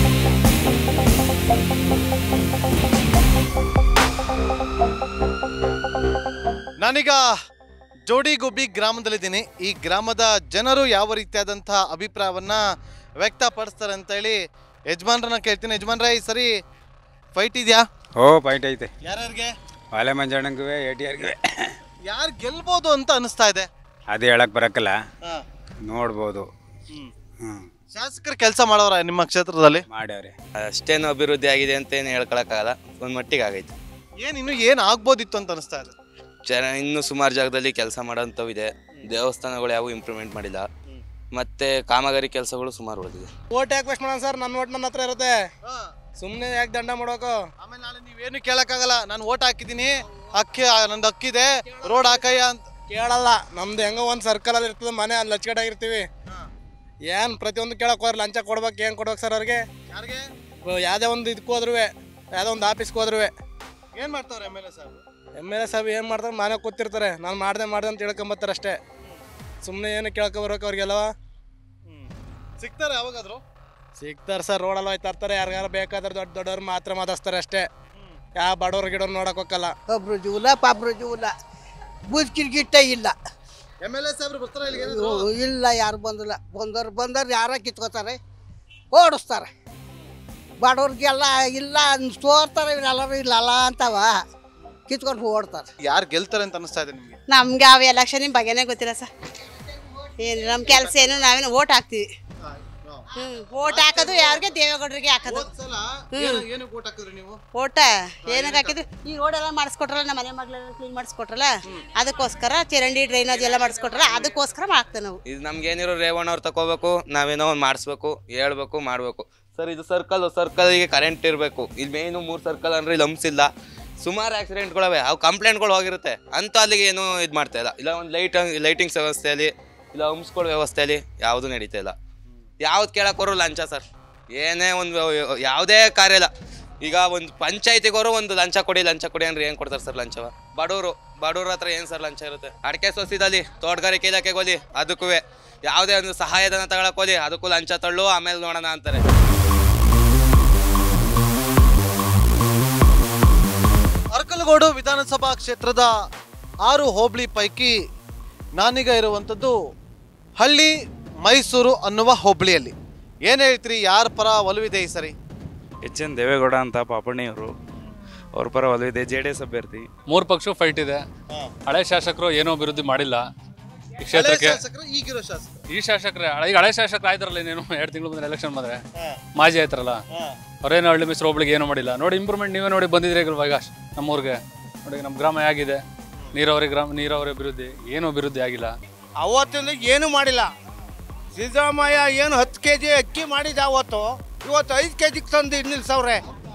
ನಾನೀಗ ಜೋಡಿಗುಬ್ಬಿ ಗ್ರಾಮದಲ್ಲಿದ್ದೀನಿ. ಈ ಗ್ರಾಮದ ಜನರು ಯಾವ ರೀತಿಯಾದಂತಹ ಅಭಿಪ್ರಾಯವನ್ನ ವ್ಯಕ್ತಪಡಿಸ್ತಾರೆ ಅಂತೇಳಿ ಯಜಮಾನ್ರನ್ನ ಕೇಳ್ತೀನಿ. ಯಜಮಾನ್ರ ಈ ಸರಿ ಫೈಟ್ ಇದೆಯಾ? ಓ ಫೈಟ್ ಐತೆ. ಯಾರ್ಯಾರಿಗೆ? ವಾಲೆ ಮಂಜಣ್ಣಂಗೂ ಎ ಟಿ ಆರ್ಗೆ. ಯಾರು ಗೆಲ್ಬೋದು ಅಂತ ಅನಿಸ್ತಾ ಇದೆ? ಅದೇ ಹೇಳಕ್ ಬರಕ್ಕಲ್ಲ, ನೋಡ್ಬೋದು. ಶಾಸಕರು ಕೆಲಸ ಮಾಡೋರ ನಿಮ್ಮ ಕ್ಷೇತ್ರದಲ್ಲಿ? ಮಾಡ್ಯಾವ್ರೆ. ಅಷ್ಟೇನು ಅಭಿವೃದ್ಧಿ ಆಗಿದೆ ಅಂತ ಏನು ಹೇಳ್ಕೊಳಕ್ಕಾಗಲ್ಲ, ಒಂದು ಮಟ್ಟಿಗೆ ಆಗೈತೆ. ಏನು ಇನ್ನು ಏನು ಆಗ್ಬೋದಿತ್ತು ಅಂತ ಅನಿಸ್ತಾ ಇದೆ? ಜನ ಇನ್ನೂ ಸುಮಾರು ಜಾಗದಲ್ಲಿ ಕೆಲಸ ಮಾಡೋಂಥವು ಇದೆ. ದೇವಸ್ಥಾನಗಳು ಯಾವ ಇಂಪ್ರೂವ್ಮೆಂಟ್ ಮಾಡಿಲ್ಲ, ಮತ್ತೆ ಕಾಮಗಾರಿ ಕೆಲಸಗಳು ಸುಮಾರು ಉಳಿದಿದೆ. ಓಟ್ ಯಾಕೆ ವೇಸ್ಟ್ ಮಾಡೋಣ ಸರ್? ನನ್ನ ಓಟ್ ನನ್ನ ಹತ್ರ ಇರುತ್ತೆ, ಸುಮ್ಮನೆ ಯಾಕೆ ದಂಡ ಮಾಡೋಕು? ಆಮೇಲೆ ನಾಳೆ ನೀವೇನು ಕೇಳಕ್ಕಾಗಲ್ಲ, ನಾನು ಓಟ್ ಹಾಕಿದ್ದೀನಿ, ಅಕ್ಕಿ ನಂದು ಅಕ್ಕಿದೆ, ರೋಡ್ ಹಾಕಯ್ಯ ಅಂತ ಕೇಳಲ್ಲ. ನಮ್ದು ಹೆಂಗೋ ಒಂದು ಸರ್ಕಲಲ್ಲಿ ಇರ್ತದೆ, ಮನೆ ಅಲ್ಲಿ ಲಚ್ಕಟಾಗಿರ್ತೀವಿ. ಏನು ಪ್ರತಿಯೊಂದು ಕೇಳಕ್ ಹೋದ್ರೆ ಲಂಚ ಕೊಡ್ಬೇಕು, ಏನು ಕೊಡ್ಬೇಕು ಸರ್ ಅವ್ರಿಗೆ? ಯಾವುದೇ ಒಂದು ಇದಕ್ಕೆ ಹೋದ್ರು, ಯಾವುದೋ ಒಂದು ಆಫೀಸ್ಗೆ ಹೋದ್ರು ಏನು ಮಾಡ್ತಾವ್ರೆ ಎಮ್ ಎಲ್ ಎ ಸಾಹೇಬ್? ಎಮ್ ಎಲ್ ಎ ಸಾಹೇಬ್ ಏನು ಮಾಡ್ತಾರೆ? ಮನೆ ಕೂತಿರ್ತಾರೆ, ನಾನು ಮಾಡ್ದೆ ಮಾಡ್ದೆ ಅಂತ ಹೇಳ್ಕೊಂಬತ್ತಾರೆ ಅಷ್ಟೇ. ಸುಮ್ಮನೆ ಏನು ಕೇಳ್ಕೊ ಬರ್ಬೇಕು ಅವ್ರಿಗೆಲ್ಲವ? ಸಿಗ್ತಾರೆ ಯಾವಾಗಾದ್ರು? ಸಿಗ್ತಾರೆ ಸರ್, ರೋಡಲ್ಲಿ ಹೋಯ್ತಾ ಇರ್ತಾರೆ. ಯಾರಿಗಾರು ಬೇಕಾದ್ರೆ ದೊಡ್ಡ ದೊಡ್ಡವ್ರು ಮಾತ್ರ ಮಾತಾಡ್ತಾರೆ ಅಷ್ಟೇ. ಯಾವ ಬಡವ್ರು ಗಿಡವ್ರು ನೋಡಕ್ ಹೋಗಲ್ಲ. ಒಬ್ರು ಜೂಲ ಪಾಬ್ರು ಜೂಲ ಬುಜ್ಕಿರ್ಗಿಟ್ಟ ಇಲ್ಲ. ಎಮ್ ಎಲ್ ಎ ಸಾಹೇಬ್ರು ಬರ್ತಾರೆ ಇಲ್ಲಿಗೆ? ಇಲ್ಲ, ಯಾರು ಬಂದಿಲ್ಲ. ಬಂದವ್ರು ಬಂದವ್ರು ಯಾರ ಕಿತ್ಕೋತಾರೆ, ಓಡಿಸ್ತಾರೆ. ಬಡವ್ರಿಗೆಲ್ಲ ಇಲ್ಲ ಸೋರ್ತಾರೆ, ಇವರೆಲ್ಲರೂ ಇಲ್ಲಲ್ಲ ಅಂತವ ಕಿತ್ಕೊಂಡು ಓಡ್ತಾರೆ. ಯಾರು ಗೆಲ್ತಾರೆ ಅಂತ ಅನಿಸ್ತಾ ಇದೆ ನಿಮಗೆ? ನಮ್ಗೆ ಅವು ಎಲೆಕ್ಷನ್ ಬಗ್ಗೆನೇ ಗೊತ್ತಿಲ್ಲ ಸರ್. ಏನು ನಮ್ಮ ಕೆಲಸ ಏನು, ನಾವೇನು ಓಟ್ ಹಾಕ್ತೀವಿ. ಹ್ಞೂ ಓಟ್ ಹಾಕೋದು ಯಾರಿಗೆ? ದೇವೇಗೌಡರಿಗೆ ಹಾಕೋದು. ಓಟ ಏನಕ್ಕೆ ಹಾಕಿದ್ವಿ? ಈ ರೋಡೆಲ್ಲ ಮಾಡಿಸ್ಕೊಟ್ರಲ್ಲ, ನಮ್ಮ ಮನೆ ಮಗಳೆಲ್ಲ ಕ್ಲೀನ್ ಮಾಡಿಸ್ಕೊಟ್ರಲ್ಲ, ಅದಕ್ಕೋಸ್ಕರ ಚರಂಡಿ ಡ್ರೈನೇಜ್ ಎಲ್ಲ ಮಾಡಿಸ್ಕೊಟ್ರಲ್ಲ, ಅದಕ್ಕೋಸ್ಕರ ಹಾಕ್ತೇವೆ ನಾವು. ಇದು ನಮ್ಗೇನಿರೋ ರೇವಣ್ಣ ಅವ್ರು ತಗೋಬೇಕು, ನಾವೇನೋ ಒಂದು ಮಾಡಿಸ್ಬೇಕು, ಹೇಳ್ಬೇಕು, ಮಾಡಬೇಕು. ಸರ್ ಇದು ಸರ್ಕಲ್, ಸರ್ಕಲ್ಗೆ ಕರೆಂಟ್ ಇರಬೇಕು. ಇಲ್ಲಿ ಮೇಯ್ನು ಮೂರು ಸರ್ಕಲ್ ಅಂದರೆ ಇಲ್ಲಿ ಹಂಪ್ಸ್ ಇಲ್ಲ, ಸುಮಾರು ಆಕ್ಸಿಡೆಂಟ್ಗಳವೆ, ಅವು ಕಂಪ್ಲೇಂಟ್ಗಳು ಹೋಗಿರುತ್ತೆ ಅಂತ ಅಲ್ಲಿಗೆ ಏನೂ ಇದು ಮಾಡ್ತಾ ಇಲ್ಲ. ಇಲ್ಲ ಒಂದು ಲೈಟ್ ಲೈಟಿಂಗ್ಸ್ ವ್ಯವಸ್ಥೆಯಲ್ಲಿ, ಇಲ್ಲ ಹಂಪ್ಸ್ಗಳ ವ್ಯವಸ್ಥೆಯಲ್ಲಿ ಯಾವುದೂ ನಡೀತಾ ಇಲ್ಲ. ಯಾವ್ದು ಕೇಳೋಕ್ಕೋರು ಲಂಚ ಸರ್. ಏನೇ ಒಂದು ಯಾವುದೇ ಕಾರ್ಯ ಇಲ್ಲ. ಈಗ ಒಂದು ಪಂಚಾಯತಿಗೋರು ಒಂದು ಲಂಚ ಕೊಡಿ ಲಂಚ ಕೊಡಿ ಅಂದ್ರೆ ಏನು ಕೊಡ್ತಾರೆ ಸರ್ ಲಂಚವ? ಬಡವರು ಬಡವ್ರ ಹತ್ರ ಏನು ಸರ್ ಲಂಚ ಇರುತ್ತೆ? ಅಡಿಕೆ ಸೊಸಿದಲ್ಲಿ ತೋಟಗಾರಿಕೆ ಇಲಾಖೆಗೆ ಹೋಲಿ, ಅದಕ್ಕೂ ಯಾವುದೇ ಒಂದು ಸಹಾಯಧನ ತಗೊಳಕ್ ಹೋಲಿ, ಅದಕ್ಕೂ ಲಂಚ ತಳ್ಳು, ಆಮೇಲೆ ನೋಡೋಣ ಅಂತಾರೆ. ಅರಕಲಗೂಡು ವಿಧಾನಸಭಾ ಕ್ಷೇತ್ರದ ಆರು ಹೋಬಳಿ ಪೈಕಿ ನಾನೀಗ ಇರುವಂಥದ್ದು ಹಳ್ಳಿ ಮೈಸೂರು ಅನ್ನುವ ಹೋಬಳಿಯಲ್ಲಿ. ಏನು ಹೇಳ್ತೀರಿ, ಯಾರ ಪರ ಒಲವಿದೆ ಈ ಸರಿ? ಎಚ್ ಎನ್ ದೇವೇಗೌಡ ಅಂತ ಪಾಪಣ್ಣಿಯವರು, ಅವ್ರ ಪರ ಒಲವಿದೆ. ಜೆ ಡಿ ಎಸ್ ಅಭ್ಯರ್ಥಿ. ಮೂರು ಪಕ್ಷ ಫೈಟ್ ಇದೆ. ಹಳೆ ಶಾಸಕರು ಏನೋ ಅಭಿವೃದ್ಧಿ ಮಾಡಿಲ್ಲ ಈ ಕ್ಷೇತ್ರಕ್ಕೆ. ಈಗಿರೋ ಶಾಸಕರು ಈ ಶಾಸಕರೇ ಈಗ ಹಳೆ ಶಾಸಕರು ಆಯ್ತಾರಲ್ಲ, ಇನ್ನೇನು ಎರಡು ತಿಂಗಳು ಬಂದ್ರೆ ಎಲೆಕ್ಷನ್ ಬಂದ್ರೆ ಮಾಜಿ ಆಯ್ತಾರಲ್ಲ, ಅವ್ರೇನು ಹಳ್ಳಿ ಮಿಶ್ರ ಹೋಬಳಿಗೆ ಏನೂ ಮಾಡಿಲ್ಲ. ನೋಡಿ ಇಂಪ್ರೂವ್ಮೆಂಟ್ ನೀವೇ ನೋಡಿ ಬಂದಿದ್ರೆ ಈಗ ನಮ್ಮೂರಿಗೆ ನೋಡಿ, ನಮ್ಮ ಗ್ರಾಮ ಹೇಗಿದೆ, ನೀರಾವರಿ ಗ್ರಾಮ ನೀರಾವರಿ ಅಭಿವೃದ್ಧಿ ಏನೂ ಅಭಿವೃದ್ಧಿ ಆಗಿಲ್ಲ. ಅವತ್ತಿಂದ ಏನು ಮಾಡಿಲ್ಲ. ಸಿದ್ದರಾಮಯ್ಯ ಏನು ಹತ್ತು ಕೆ ಜಿ ಅಕ್ಕಿ ಮಾಡಿದ ಅವತ್ತು, ಇವತ್ತು ಐದು ಕೆ ಜಿಗೆ ತಂದು ನಿಲ್ಸವ್ರೆ.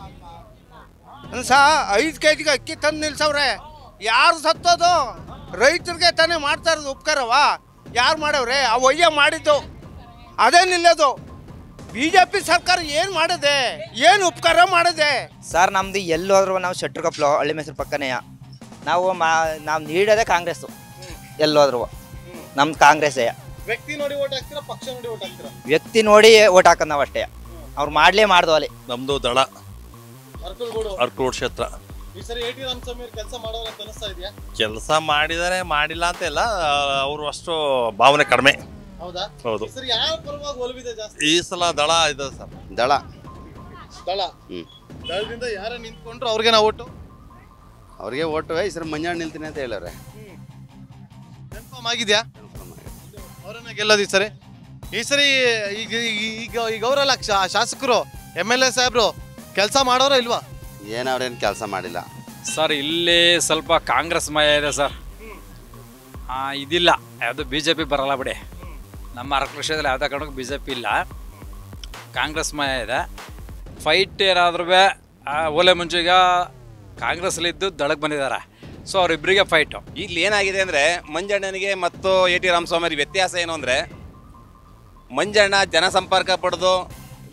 ಸಹ ಐದು ಕೆ ಜಿಗೆ ಅಕ್ಕಿ ತಂದು ನಿಲ್ಸವ್ರೆ. ಯಾರು ಸತ್ತೋದು? ರೈತರಿಗೆ ತಾನೇ ಮಾಡ್ತಾ ಇರೋದು ಉಪಕಾರವ? ಯಾರು ಮಾಡವ್ರೆ? ಆ ಒಯ್ಯ ಮಾಡಿದ್ದು ಅದೇ ನಿಲ್ಲೋದು. ಬಿ ಜೆ ಪಿ ಸರ್ಕಾರ ಏನು ಮಾಡಿದೆ? ಏನು ಉಪಕಾರ ಮಾಡಿದೆ? ಸರ್ ನಮ್ದು ಎಲ್ಲೋದ್ರು ನಾವು ಶೆಟ್ರುಕಪ್ಲು ಹಳ್ಳಿ ಮೈಸೂರು ಪಕ್ಕನೇ. ನಾವು ಮಾ ನಾವು ನೀಡೋದೇ ಕಾಂಗ್ರೆಸ್ಸು. ಎಲ್ಲೋದ್ರು ನಮ್ದು ಕಾಂಗ್ರೆಸ್ಸೇ. ವ್ಯಕ್ತಿ ನೋಡಿ ಓಟ್ ಹಾಕ್ತೀರಾ, ಪಕ್ಷ ನೋಡಿ ಓಟ್ ಹಾಕ್ತೀರಾ? ವ್ಯಕ್ತಿ ನೋಡಿ ಓಟ್ ಹಾಕೋದು ನಾವು ಅಷ್ಟೇ. ಅವ್ರು ಮಾಡ್ಲೇ ಮಾಡ್ದೋ ಅಲ್ಲಿ. ನಮ್ದು ದಳ ಅರಕಲಗೂಡು ಅರಕಲಗೂಡು ಕ್ಷೇತ್ರ. ಈ ಸರಿ ಎ ಟಿ ರಾಮಸ್ವಾಮಿ ಕೆಲಸ ಮಾಡೋರು ಅಂತ ಅನಿಸ್ತಾ ಇದೆಯಾ? ಕೆಲಸ ಮಾಡಿದರೆ ಮಾಡಿಲ್ಲ ಅಂತ ಇಲ್ಲ, ಅವರು ಅಷ್ಟು ಭಾವನೆ ಕಡಿಮೆ. ಹೌದಾ? ಹೌದು. ಸರಿ, ಯಾರ ಪರವಾಗಿ ಒಲವಿದೆ ಜಾಸ್ತಿ ಈ ಸಲ ದಳ ಇದೆ ಸರ್. ದಳ ದಳ ದಳದಿಂದ ಯಾರ ನಿಂತ್ಕೊಂಡ್ರು ಅವ್ರಿಗೆ ನಾವು ಓಟು ಅವ್ರಿಗೆ ಓಟು ಈ ಸರಿ ಮಂಜಾಣ ನಿಲ್ತೀನಿ ಅಂತ ಹೇಳವ್ರೆ. ಕನ್ಫರ್ಮ್ ಆಗಿದ್ಯಾ ಅವರನ್ನ ಗೆಲ್ಲೋದು ಈ ಸರಿ? ಈ ಸರಿ ಈಗ ಈಗ ಈಗ ಅವರಲ್ಲ ಶಾಸಕರು, ಎಮ್ ಎಲ್ ಎ ಸಾಹೇಬ್ರು ಕೆಲಸ ಮಾಡೋರ ಇಲ್ವಾ? ಏನು ಅವ್ರೇನು ಕೆಲಸ ಮಾಡಿಲ್ಲ ಸರ್. ಇಲ್ಲಿ ಸ್ವಲ್ಪ ಕಾಂಗ್ರೆಸ್ ಮಯ ಇದೆ ಸರ್. ಇದಿಲ್ಲ, ಯಾವುದು ಬಿ ಜೆ ಪಿ ಬರಲ್ಲ ಬಿಡಿ. ನಮ್ಮ ಅರಕಲ ಕ್ಷೇತ್ರದಲ್ಲಿ ಯಾವುದೇ ಕಾರಣಕ್ಕೂ ಬಿ ಜೆ ಪಿ ಇಲ್ಲ, ಕಾಂಗ್ರೆಸ್ ಮಯ ಇದೆ. ಫೈಟ್ ಏನಾದ್ರೂ ಓಲೆ ಮುಂಚೆ ಈಗ ಕಾಂಗ್ರೆಸ್ಲಿದ್ದು ದಳಕ್ಕೆ ಬಂದಿದ್ದಾರೆ. ಸೊ ಅವರಿಬ್ಬರಿಗೆ ಫೈಟು. ಇಲ್ಲಿ ಏನಾಗಿದೆ ಅಂದರೆ ಮಂಜಣ್ಣನಿಗೆ ಮತ್ತು ಎ ಟಿ ರಾಮಸ್ವಾಮಿ ವ್ಯತ್ಯಾಸ ಏನು ಅಂದರೆ, ಮಂಜಣ್ಣ ಜನಸಂಪರ್ಕ ಪಡೆದು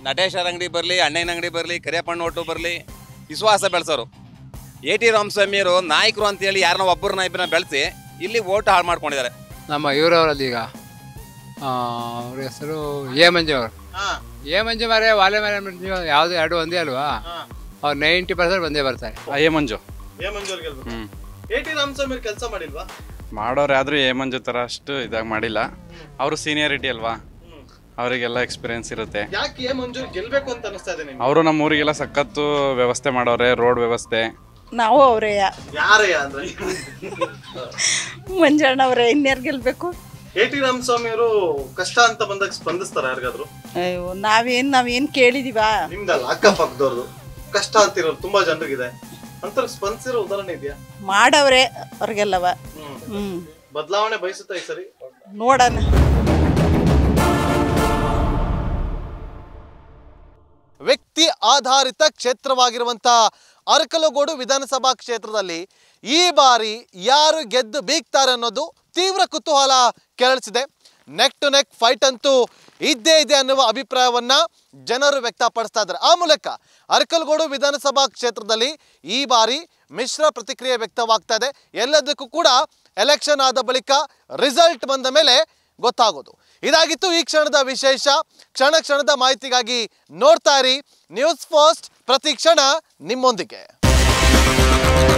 ನಟೇಶರ ಅಂಗಡಿ ಬರಲಿ, ಅಣ್ಣನ ಅಂಗಡಿ ಬರಲಿ, ಕರಿಯಪ್ಪಣ್ಣ ಒಟ್ಟು ಬರಲಿ, ವಿಶ್ವಾಸ ಬೆಳೆಸೋರು. ಎ ಟಿ ರಾಮಸ್ವಾಮಿಯವರು ನಾಯಕರು ಅಂತೇಳಿ ಯಾರನ್ನ ಒಬ್ಬರನ್ನ ಇಬ್ಬರನ್ನ ಬೆಳೆಸಿ ಇಲ್ಲಿ ಓಟ್ ಹಾಳು ಮಾಡ್ಕೊಂಡಿದ್ದಾರೆ. ನಮ್ಮ ಇವರವರಲ್ಲಿ ಈಗ ಅವ್ರ ಹೆಸರು ಎ ಮಂಜು ಅವರು. ಎ ಮಂಜು ಮಾರೇ ವಾಲೆ ಮನೆ ಯಾವುದು ಎರಡು ಒಂದೇ ಅಲ್ವಾ? ಅವ್ರು ನೈಂಟಿ ಪರ್ಸೆಂಟ್ ಬಂದೇ ಬರ್ತಾರೆ. ಎ ಮಂಜು ಎ ಮಂಜು ಅವ್ರು ಗೆಲ್ಬೇಕು. ಎ ಟಿ ರಾಮಸ್ವಾಮಿ ಅವ್ರು ಕೆಲಸ ಮಾಡಿಲ್ವಾ? ಮಾಡೋರು ಆದ್ರೂ ಎ ಮಂಜು ಥರ ಅಷ್ಟು ಇದಾಗಿ ಮಾಡಿಲ್ಲ. ಅವರು ಸೀನಿಯಾರಿಟಿ ಅಲ್ವಾ, ಅವರಿಗೆಲ್ಲ ಎಕ್ಸ್ಪೀರಿಯನ್ಸ್ ಇರುತ್ತೆ. ಯಾಕೆ ಎ ಮಂಜು ಗೆಲ್ಬೇಕು ಅಂತ ಅನಿಸ್ತಾ ಇದೆ ನಿಮ್ಗೆ? ಅವರು ನಮ್ಮ ಊರಿಗೆಲ್ಲ ಸಖತ್ತು ವ್ಯವಸ್ಥೆ ಮಾಡೋರೆ, ರೋಡ್ ವ್ಯವಸ್ಥೆ. ನಾವು ಅವರೇ. ಯಾರಯ್ಯ ಅಂದ್ರೆ ಮಂಜಣ್ಣ ಅವರೇ. ಇನ್ಯಾರು ಗೆಲ್ಬೇಕು? ಎ ಟಿ ರಾಮಸ್ವಾಮಿ ಅವರು ಕಷ್ಟ ಅಂತ ಬಂದಾಗ ಸ್ಪಂದಿಸ್ತಾರ ಯಾರಿಗಾದ್ರು? ಅಯ್ಯೋ ನಾವೇನ್ ನಾವೇನ್ ಕೇಳಿದೀವಾ? ನಿಮ್ದಲ್ಲ, ಅಕ್ಕಪಕ್ಕದವ್ರದ್ದು ಕಷ್ಟ ಅಂತಿರೋರು ತುಂಬಾ ಜನರಿಗಿದೆ ಅಂತ ಸ್ಪಂದಿಸಿರೋ ಉದಾಹರಣೆ ಇದೆಯಾ? ಮಾಡವ್ರೆ ಅವ್ರಿಗೆಲ್ಲವ. ಹ್ಮ್ ಬದಲಾವಣೆ ಬಯಸುತ್ತಾ ಈ ಸರಿ ನೋಡೋಣ. ವ್ಯಕ್ತಿ ಆಧಾರಿತ ಕ್ಷೇತ್ರವಾಗಿರುವಂತ ಅರಕಲಗೂಡು ವಿಧಾನಸಭಾ ಕ್ಷೇತ್ರದಲ್ಲಿ ಈ ಬಾರಿ ಯಾರು ಗೆದ್ದು ಬೀಗ್ತಾರೆ ಅನ್ನೋದು ತೀವ್ರ ಕುತೂಹಲ ಕೆರಳಿಸಿದೆ. ನೆಕ್ ಟು ನೆಕ್ ಫೈಟ್ ಅಂತೂ ಇದ್ದೇ ಇದೆ ಅನ್ನುವ ಅಭಿಪ್ರಾಯವನ್ನ ಜನರು ವ್ಯಕ್ತಪಡಿಸ್ತಾ ಇದ್ದಾರೆ. ಆ ಮೂಲಕ ಅರಕಲಗೂಡು ವಿಧಾನಸಭಾ ಕ್ಷೇತ್ರದಲ್ಲಿ ಈ ಬಾರಿ ಮಿಶ್ರ ಪ್ರತಿಕ್ರಿಯೆ ವ್ಯಕ್ತವಾಗ್ತಾ ಇದೆ. ಎಲ್ಲದಕ್ಕೂ ಕೂಡ ಎಲೆಕ್ಷನ್ ಆದ ಬಳಿಕ ರಿಸಲ್ಟ್ ಬಂದ ಮೇಲೆ ಗೊತ್ತಾಗೋದು. ಇದಾಗಿತ್ತು ಈ ಕ್ಷಣದ ವಿಶೇಷ. ಕ್ಷಣ ಕ್ಷಣದ ಮಾಹಿತಿಗಾಗಿ ನೋಡ್ತಾ ಇರಿ ನ್ಯೂಸ್ ಫಸ್ಟ್, ಪ್ರತಿ ಕ್ಷಣ ನಿಮ್ಮೊಂದಿಗೆ.